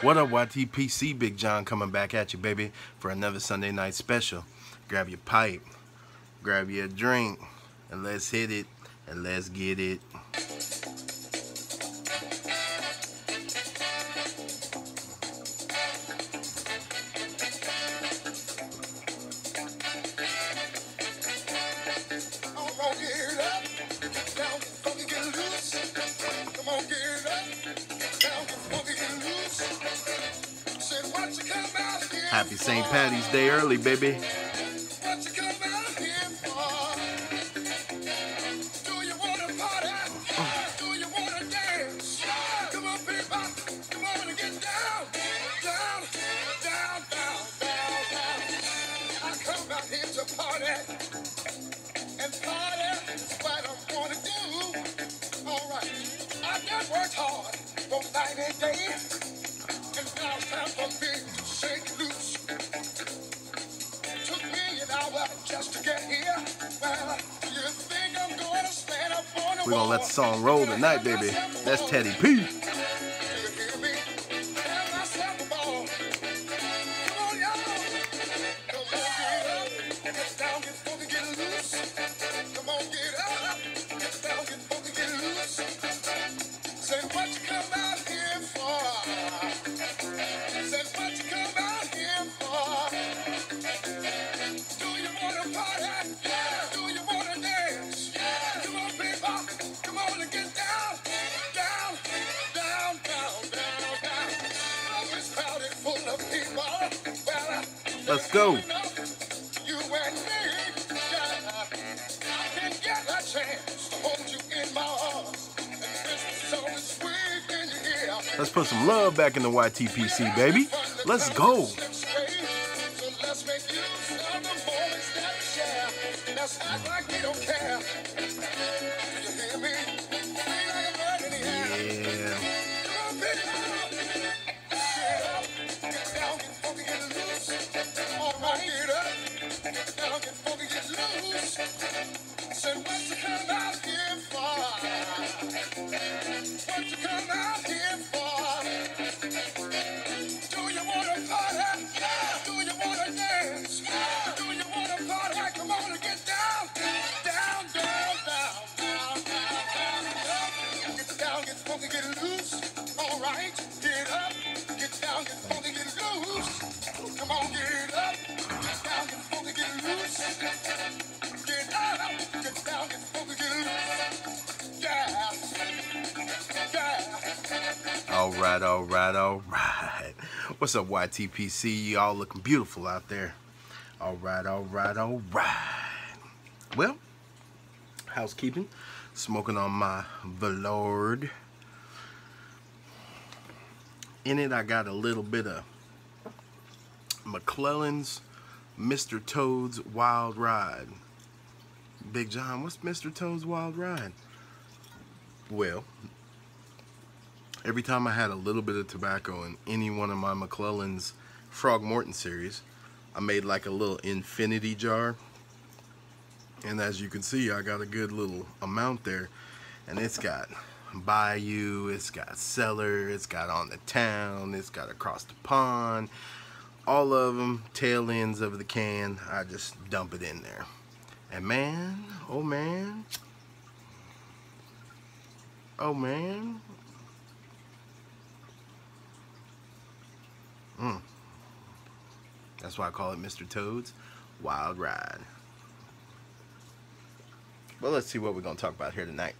What up, YTPC? Big John coming back at you, baby, for another Sunday night special. Grab your pipe, grab your drink, and let's hit it, and let's get it. Happy St. Patty's Day early, baby. Worked hard for night and day, and now it's time for me to shake loose. Took me an hour just to get here. Well, you think I'm gonna stand up on the We're gonna let the song roll tonight, baby. That's Teddy P. Let's go. Let's put some love back in the YTPC, baby. Let's go. All right. What's up, YTPC? Y'all looking beautiful out there. All right. Well, housekeeping. Smoking on my Velour. In it, I got a little bit of McClelland's Mr. Toad's Wild Ride. Big John, what's Mr. Toad's Wild Ride? Well, every time I had a little bit of tobacco in any one of my McClelland's Frog Morton series, I made like a little infinity jar. And as you can see, I got a good little amount there. And it's got Bayou, it's got Cellar, it's got On the Town, it's got Across the Pond. All of them, tail ends of the can, I just dump it in there. And man, oh man, that's why I call it Mr. Toad's Wild Ride. Well, let's see what we're going to talk about here tonight.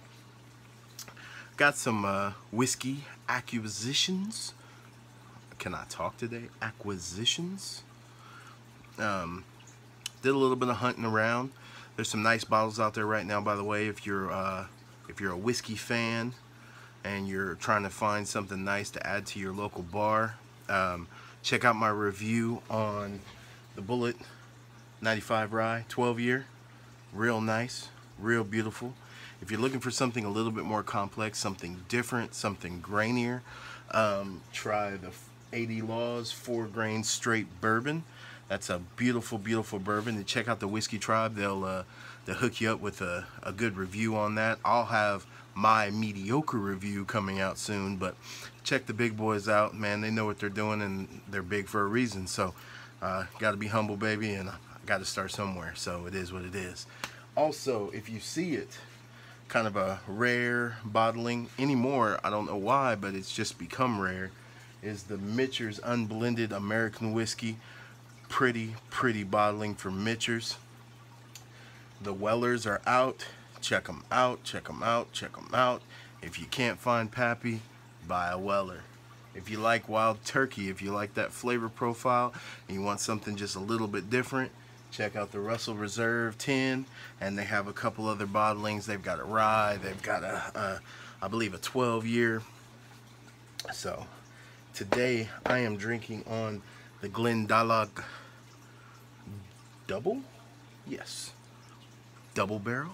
Got some whiskey acquisitions. Can I talk today? Acquisitions. Did a little bit of hunting around. There's some nice bottles out there right now, by the way. If you're a whiskey fan and you're trying to find something nice to add to your local bar, check out my review on the Bulleit 95 Rye 12-year. Real nice, real beautiful. If you're looking for something a little bit more complex, something different, something grainier, try the 80 Laws 4-grain straight bourbon. That's a beautiful, beautiful bourbon. And check out the Whiskey Tribe. They'll hook you up with a good review on that. I'll have my mediocre review coming out soon, but check the big boys out, man. They know what they're doing, and they're big for a reason. So, got to be humble, baby, and I got to start somewhere. So it is what it is. Also, if you see it, kind of a rare bottling anymore. I don't know why, but it's just become rare. Is the Mitchers Unblended American Whiskey. Pretty bottling from Mitchers. The Wellers are out. Check them out. Check them out. Check them out. If you can't find Pappy, buy a Weller. If you like Wild Turkey, if you like that flavor profile and you want something just a little bit different, check out the Russell Reserve 10, and they have a couple other bottlings. They've got a rye, they've got I believe a 12-year. So today I am drinking on the Glendalough Double, yes, double barrel,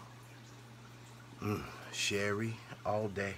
sherry all day.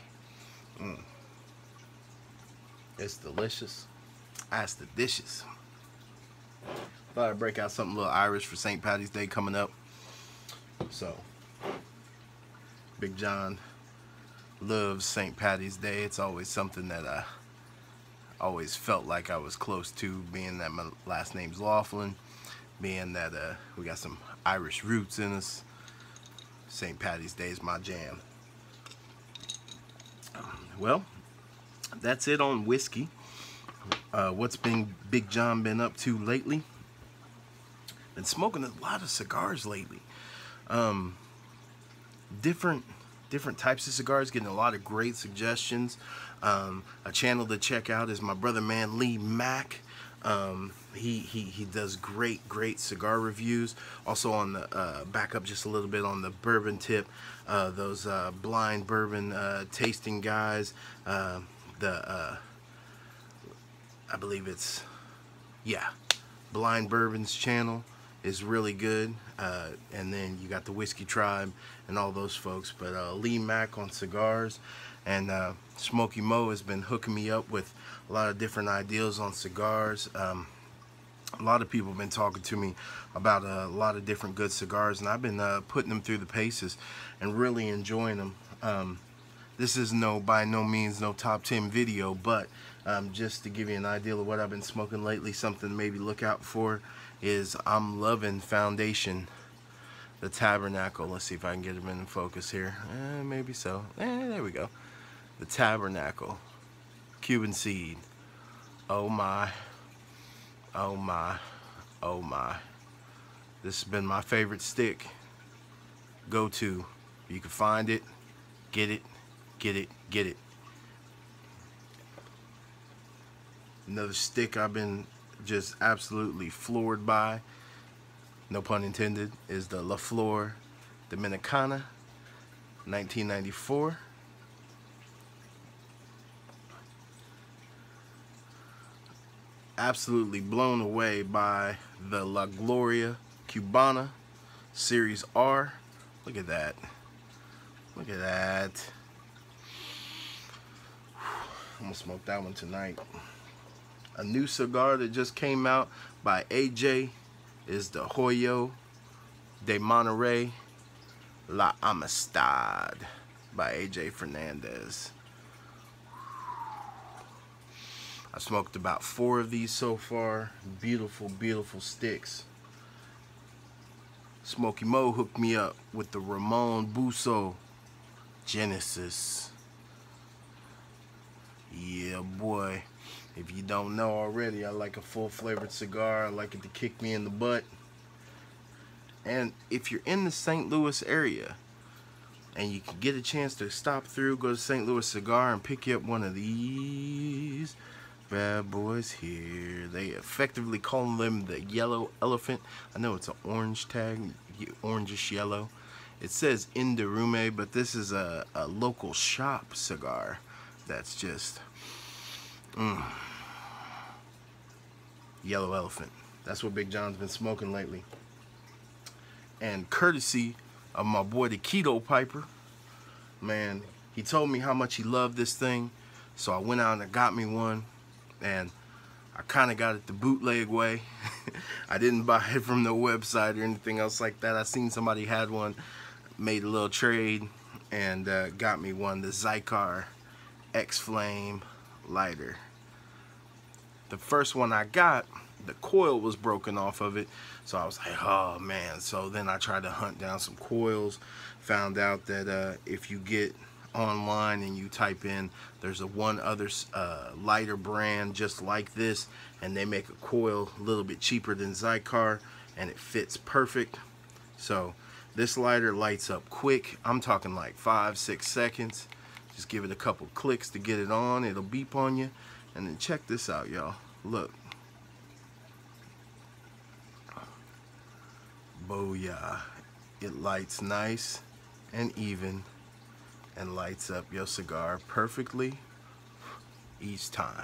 It's delicious. That's the dishes. Thought I'd break out something a little Irish for St. Patty's Day coming up. So, Big John loves St. Patty's Day. It's always something that I always felt like I was close to, being that my last name's Laughlin, being that we got some Irish roots in us. St. Patty's Day is my jam. Well, that's it on whiskey. What's Big John been up to lately? Been smoking a lot of cigars lately. Different types of cigars, getting a lot of great suggestions. A channel to check out is my brother man Lee Mack. He does great cigar reviews. Also on the back up just a little bit on the bourbon tip, those blind bourbon tasting guys. I believe it's, yeah, Blind Bourbon's channel is really good. And then you got the Whiskey Tribe and all those folks. But Lee Mack on cigars, and Smokey Mo has been hooking me up with a lot of different ideas on cigars. A lot of people have been talking to me about a lot of different good cigars, and I've been putting them through the paces and really enjoying them. This is by no means no top 10 video, but just to give you an idea of what I've been smoking lately, something to maybe look out for is I'm loving Foundation, the Tabernacle. Let's see if I can get them in focus here. Maybe so. There we go. The Tabernacle Cuban Seed. Oh my, oh my, oh my. This has been my favorite stick. Go to. You can find it, get it, get it, get it. Another stick I've been just absolutely floored by, no pun intended, is the La Flor Dominicana 1994. Absolutely blown away by the La Gloria Cubana Series R. Look at that. Look at that. I'm gonna smoke that one tonight. A new cigar that just came out by AJ is the Hoyo de Monterrey La Amistad by AJ Fernandez. I smoked about 4 of these so far. Beautiful, beautiful sticks. Smokey Mo hooked me up with the Ramon Busso Genesis. Yeah, boy. If you don't know already, I like a full-flavored cigar. I like it to kick me in the butt. And if you're in the St. Louis area and you can get a chance to stop through, go to St. Louis Cigar and pick you up one of these bad boys here. They effectively call them the Yellow Elephant. I know it's an orange tag, orangish yellow. It says Inderume, but this is a local shop cigar that's just Yellow Elephant. That's what Big John's been smoking lately. And courtesy of my boy the Keto Piper, man, he told me how much he loved this thing, so I went out and I got me one, and I kind of got it the bootleg way. I didn't buy it from the website or anything else like that. I seen somebody had one, made a little trade, and got me one, the Zycar X Flame lighter. The first one I got, the coil was broken off of it, so I was like, oh man. So then I tried to hunt down some coils, found out that if you get online and you type in, there's one other lighter brand just like this, and they make a coil a little bit cheaper than Xikar, and it fits perfect. So this lighter lights up quick. I'm talking like 5-6 seconds. Just give it a couple clicks to get it on. It'll beep on you. And then check this out, y'all. Look. Booyah. It lights nice and even and lights up your cigar perfectly each time.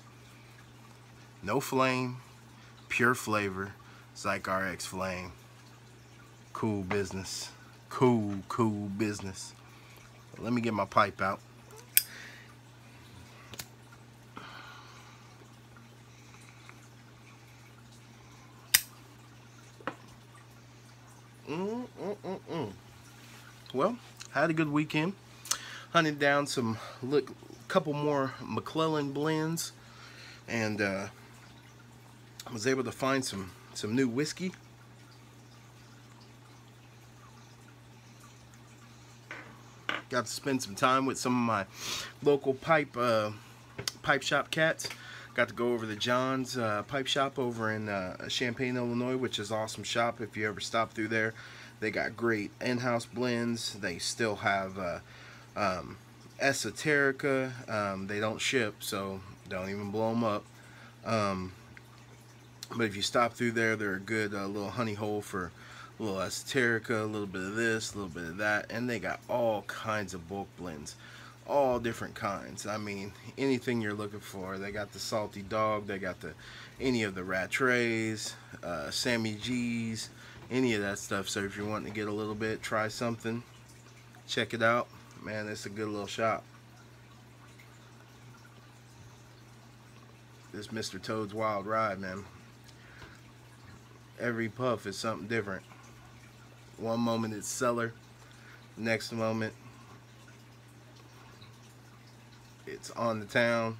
No flame, pure flavor, Xikar X Flame. Cool business. Cool business. Let me get my pipe out. Well, had a good weekend. Hunted down some couple more McClellan blends, and was able to find some new whiskey. Got to spend some time with some of my local pipe shop cats. Got to go over to John's pipe shop over in Champaign, Illinois, which is an awesome shop. If you ever stop through there, they got great in-house blends. They still have Esoterica. They don't ship, so don't even blow them up. But if you stop through there, they're a good little honey hole for a little Esoterica, a little bit of this, a little bit of that, and they got all kinds of bulk blends, all different kinds. I mean, anything you're looking for. They got the Salty Dog, they got any of the Rattrays, Sammy G's, any of that stuff. So if you're wanting to get a little bit, try something, check it out. Man, it's a good little shop. This Mr. Toad's Wild Ride, man. Every puff is something different. One moment it's cellar, next moment it's on the town.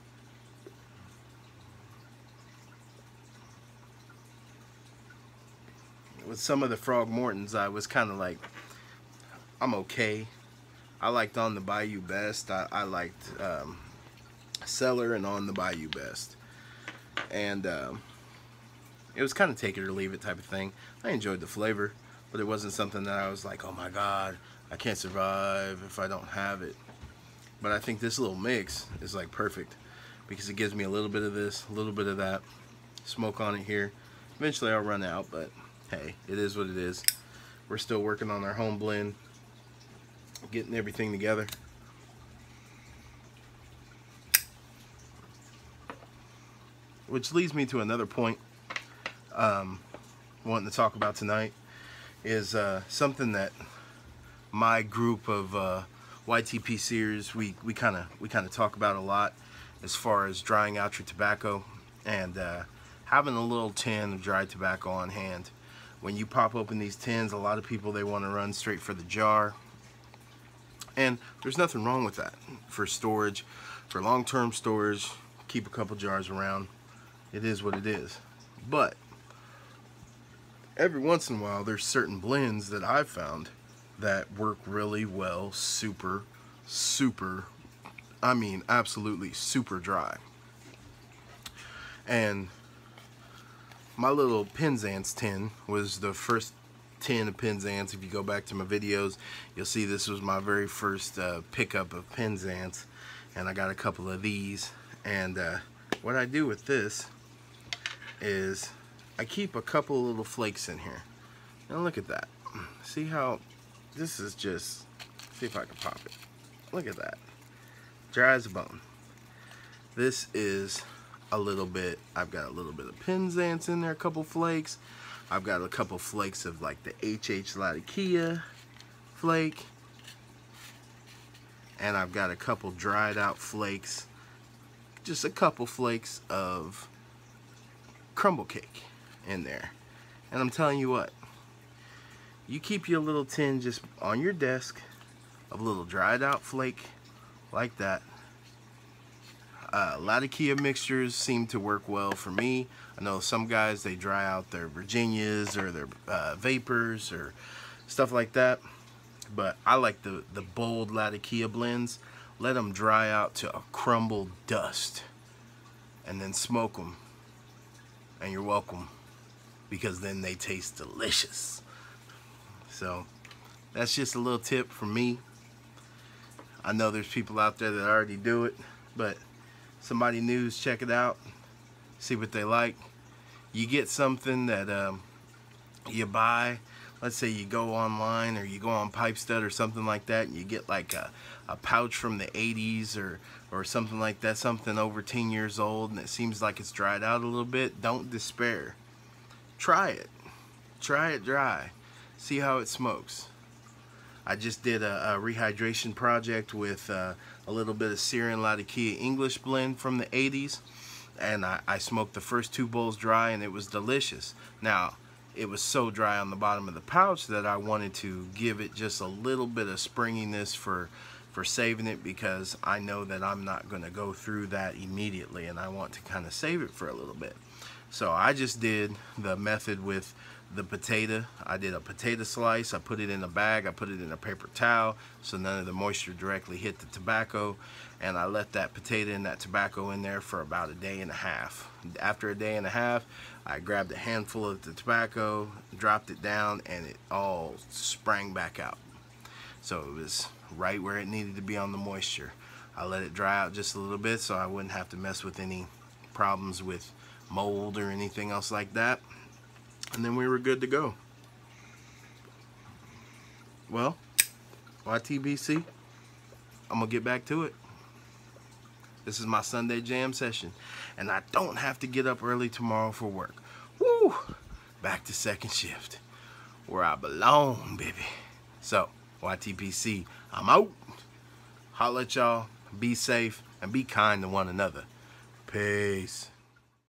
With some of the Frog Mortons, I was kind of like, I'm okay. I liked On the Bayou best. I liked Cellar and On the Bayou best. And it was kind of take it or leave it type of thing. I enjoyed the flavor, but it wasn't something that I was like, oh my God, I can't survive if I don't have it. But I think this little mix is like perfect because it gives me a little bit of this, a little bit of that. Smoke on it here. Eventually I'll run out, but hey, it is what it is. We're still working on our home blend, getting everything together. Which leads me to another point wanting to talk about tonight is something that my group of YTP series we kind of talk about a lot, as far as drying out your tobacco and having a little tin of dried tobacco on hand. When you pop open these tins, a lot of people, they want to run straight for the jar, and there's nothing wrong with that. For storage, for long-term storage, keep a couple jars around. It is what it is. But every once in a while, there's certain blends that I've found that work really well, super, I mean absolutely super dry. And my little Penzance tin was the first tin of Penzance. If you go back to my videos, you'll see this was my very first pickup of Penzance, and I got a couple of these. And what I do with this is I keep a couple of little flakes in here. Now look at that. See how this is just, see if I can pop it. Look at that. Dry as a bone. This is a little bit, I've got a little bit of Penzance in there, a couple flakes. I've got a couple flakes of like the HH Latakia flake. And I've got a couple dried out flakes, just a couple flakes of crumble cake in there. And I'm telling you what, you keep your little tin just on your desk of a little dried out flake like that. Latakia mixtures seem to work well for me. I know some guys, they dry out their Virginias or their Vapors or stuff like that. But I like the bold Latakia blends. Let them dry out to a crumbled dust. And then smoke them. And you're welcome. Because then they taste delicious. So that's just a little tip from me. I know there's people out there that already do it, but somebody new, check it out, see what they like. You get something that you buy, let's say you go online or you go on Pipe Stud or something like that, and you get like a pouch from the 80s or something like that, something over 10 years old, and it seems like it's dried out a little bit. Don't despair. Try it. Try it dry. See how it smokes. I just did a rehydration project with a little bit of Syrian Latakia English blend from the 80s, and I smoked the first 2 bowls dry, and it was delicious. Now, it was so dry on the bottom of the pouch that I wanted to give it just a little bit of springiness for saving it, because I know that I'm not going to go through that immediately, and I want to kind of save it for a little bit. So I just did the method with the potato. I did a potato slice, I put it in a bag, I put it in a paper towel so none of the moisture directly hit the tobacco, and I let that potato and that tobacco in there for about a day and a half. After a day and a half, I grabbed a handful of the tobacco, dropped it down, and it all sprang back out. So it was right where it needed to be on the moisture. I let it dry out just a little bit so I wouldn't have to mess with any problems with mold or anything else like that. And then we were good to go. Well, YTBC, I'm gonna get back to it. This is my Sunday jam session, and I don't have to get up early tomorrow for work. Woo! Back to second shift, where I belong, baby. So, YTBC, I'm out. Holla at y'all, be safe, and be kind to one another. Peace.